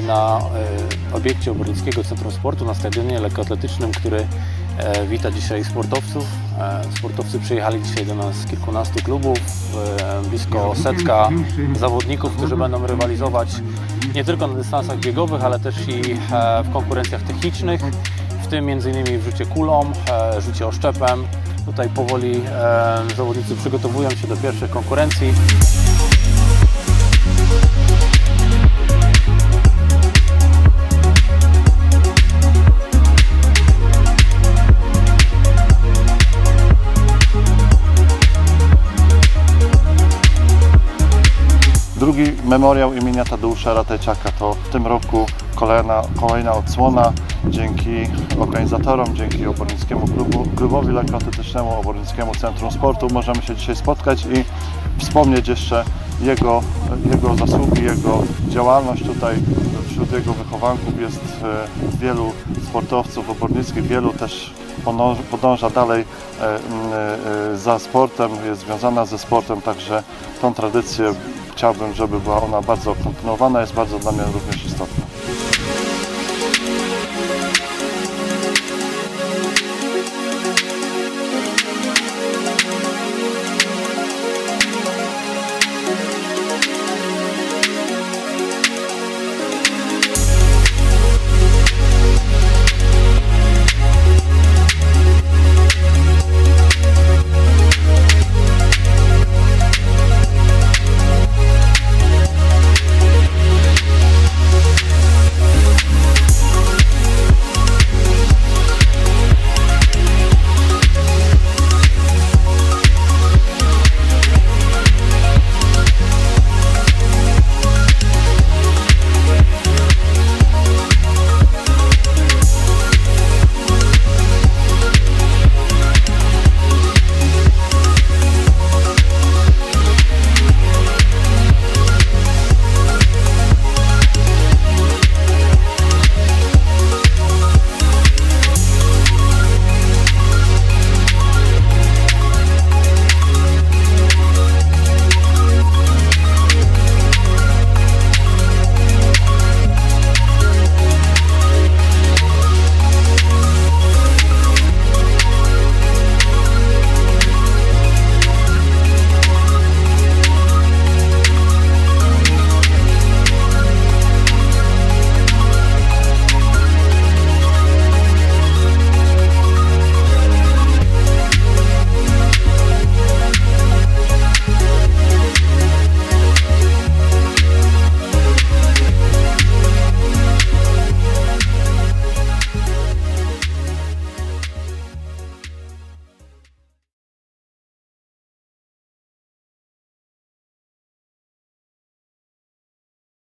na obiekcie Obornickiego Centrum Sportu, na stadionie lekkoatletycznym, który wita dzisiaj sportowców. Sportowcy przyjechali dzisiaj do nas z kilkunastu klubów, blisko 100 zawodników, którzy będą rywalizować nie tylko na dystansach biegowych, ale też i w konkurencjach technicznych, w tym m.in. w rzucie kulą, rzucie oszczepem. Tutaj powoli zawodnicy przygotowują się do pierwszych konkurencji. Drugi memoriał imienia Tadeusza Ratajczaka to w tym roku kolejna odsłona. Dzięki organizatorom, dzięki Obornickiemu Klubowi Lekkoatletycznemu, Obornickiemu Centrum Sportu możemy się dzisiaj spotkać i wspomnieć jeszcze jego zasługi, jego działalność. Tutaj wśród jego wychowanków jest wielu sportowców obornickich, wielu też podąża dalej za sportem, jest związana ze sportem, także tą tradycję chciałbym, żeby była ona bardzo kontynuowana, jest bardzo dla mnie również istotna.